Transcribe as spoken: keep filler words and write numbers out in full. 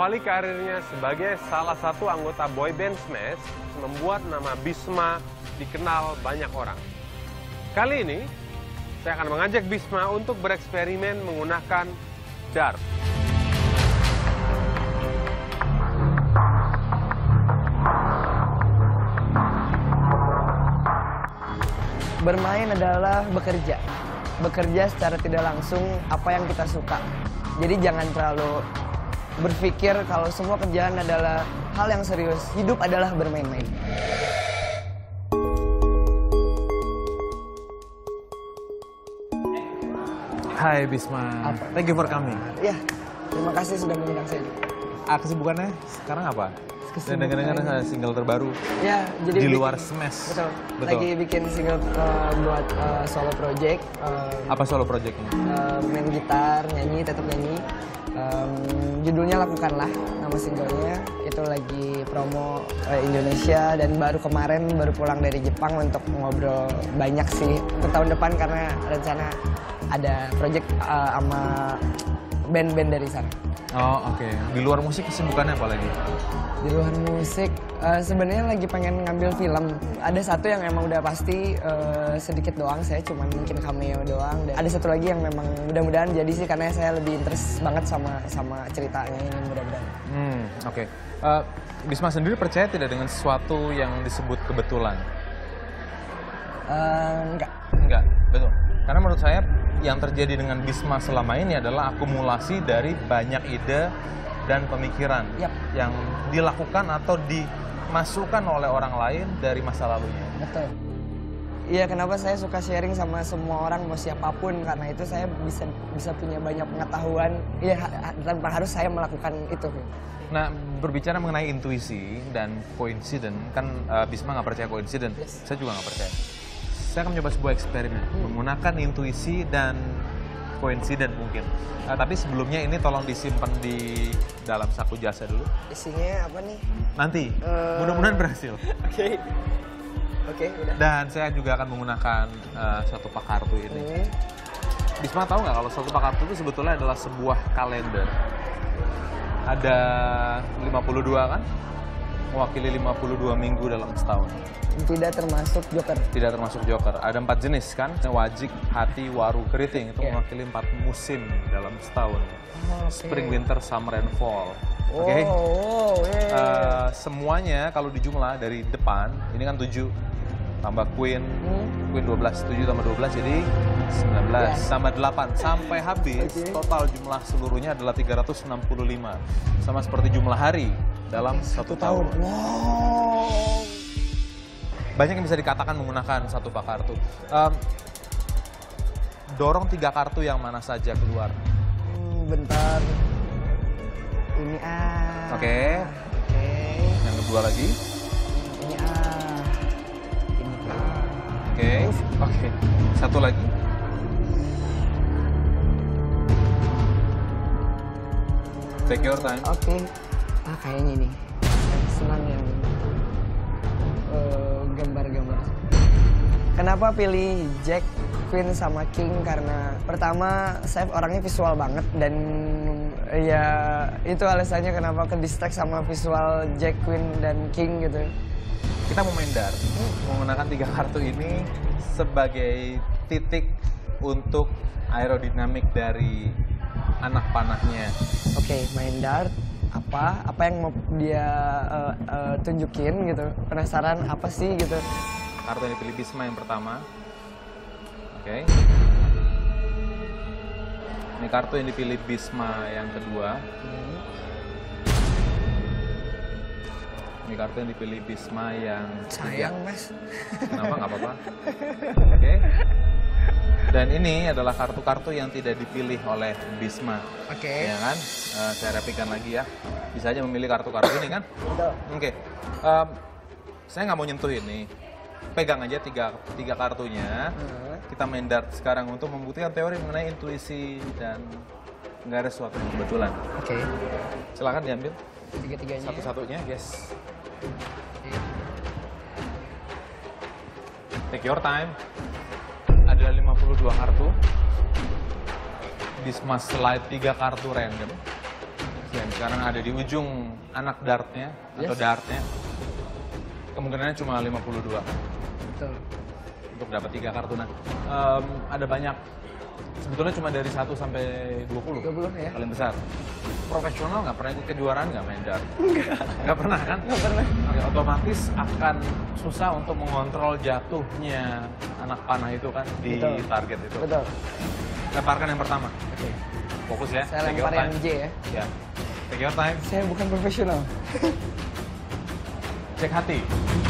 mengawali karirnya sebagai salah satu anggota boyband Smash membuat nama Bisma dikenal banyak orang. Kali ini, saya akan mengajak Bisma untuk bereksperimen menggunakan dart. Bermain adalah bekerja. Bekerja secara tidak langsung apa yang kita suka. Jadi jangan terlalu berpikir kalau semua kerjaan adalah hal yang serius. Hidup adalah bermain-main. Hai Bisma, Apa? thank you for coming. Ya, terima kasih sudah mengundang saya. Ah, kesibukannya sekarang apa? Dan Kesibukan- dengar-dengar ada single terbaru Ya, jadi di bikin- luar Smash. Betul. Betul. Lagi bikin single uh, buat uh, solo project. uh, Apa solo projectnya? uh, main gitar, nyanyi, tetap nyanyi. Um, judulnya Lakukanlah, nama singlenya. Itu lagi promo uh, Indonesia dan baru kemarin baru pulang dari Jepang untuk ngobrol banyak sih untuk tahun depan karena rencana ada project uh, sama band-band dari sana. Oh oke. Di luar musik kesibukannya apa lagi? Di luar musik, uh, sebenarnya lagi pengen ngambil film. Ada satu yang emang udah pasti uh, sedikit doang, saya cuma mungkin cameo doang. Dan ada satu lagi yang memang mudah-mudahan jadi sih karena saya lebih interest banget sama sama ceritanya ini mudah-mudahan. Hmm oke. Eh, Bisma sendiri percaya tidak dengan sesuatu yang disebut kebetulan? Uh, enggak. Enggak, betul. Karena menurut saya yang terjadi dengan Bisma selama ini adalah akumulasi dari banyak ide dan pemikiran Yap. yang dilakukan atau dimasukkan oleh orang lain dari masa lalunya. Betul. Iya, kenapa saya suka sharing sama semua orang, mau siapapun, karena itu saya bisa bisa punya banyak pengetahuan, ya ha- tanpa harus saya melakukan itu. Nah, berbicara mengenai intuisi dan coincidence, kan uh, Bisma nggak percaya coincidence, Yes. saya juga nggak percaya. Saya akan mencoba sebuah eksperimen, menggunakan intuisi dan coincidence mungkin. Uh, tapi sebelumnya ini tolong disimpan di dalam saku jasa dulu. Isinya apa nih? Nanti, Eh. mudah-mudahan berhasil. Oke. Oke, udah. Dan saya juga akan menggunakan uh, satu pak kartu ini. Hmm. Bisma tahu nggak kalau satu pak kartu itu sebetulnya adalah sebuah kalender. Ada lima puluh dua kan? Mewakili lima puluh dua minggu dalam setahun. Tidak termasuk joker. Tidak termasuk joker. Ada empat jenis kan? Wajik, hati, waru, keriting. Itu Yeah. mewakili empat musim dalam setahun. Oh, oke. Spring, winter, summer, and fall. Oh, Oke? oh, yeah. Eh, semuanya kalau dijumlah dari depan, ini kan tujuh. Tambah queen, Hmm. queen dua belas, tujuh tambah dua belas jadi sembilan belas. Yeah. Sama delapan. Sampai habis, Oke. total jumlah seluruhnya adalah tiga ratus enam puluh lima. Sama seperti jumlah hari dalam satu tahun. Wow. Banyak yang bisa dikatakan menggunakan satu pak kartu. Em, dorong tiga kartu yang mana saja keluar. Hmm, bentar. Ini ah. Oke. Oke. Yang kedua lagi. Ini ah. Ini ah. Oke. Oke. Satu lagi. Take your time. Oke. Ah, kayaknya ini. Senang yang eh, gambar-gambar. Kenapa pilih Jack, Queen sama King? Karena pertama saya orangnya visual banget dan ya itu alasannya kenapa ke distract sama visual Jack, Queen dan King gitu. Kita mau main dart. Menggunakan tiga kartu ini sebagai titik untuk aerodinamik dari anak panahnya. Oke, main dart apa apa yang mau dia eh, eh, tunjukin gitu. Penasaran apa sih gitu. Kartu yang dipilih Bisma yang pertama. Oke. Ini kartu yang dipilih Bisma yang kedua. Ini kartu yang dipilih Bisma yang ketiga. Sayang, Mas. Kenapa? Nggak apa-apa. Oke. Dan ini adalah kartu-kartu yang tidak dipilih oleh Bisma. Oke. Ya kan? Eh, saya rapikan lagi ya. Bisa aja memilih kartu-kartu ini kan? Betul. Oke. Em, saya nggak mau nyentuh ini. Pegang aja tiga, tiga kartunya. Hmm. Kita main dart sekarang untuk membuktikan teori mengenai intuisi dan nggak ada sesuatu yang kebetulan. Oke. Silakan diambil Tiga-tiganya. satu-satunya, guys. Oke. Take your time. Ada lima puluh dua kartu. Bisma slide tiga kartu random. Dan sekarang ada di ujung anak dartnya atau Yes. dartnya. Kemungkinannya cuma lima puluh dua Betul. untuk dapat tiga kartu. Nah, em, ada banyak. Sebetulnya cuma dari satu sampai dua puluh. dua puluh ya? Paling besar. Profesional nggak pernah ikut kejuaraan nggak main dart? Enggak. Nggak pernah kan? Nggak pernah. Oke, otomatis akan susah untuk mengontrol jatuhnya anak panah itu kan di Betul. target itu. Betul. Lemparkan yang pertama. Oke. Fokus ya. Saya Take your lempar yang time. J ya. Ya. Take your time. Saya bukan profesional. Cek hati.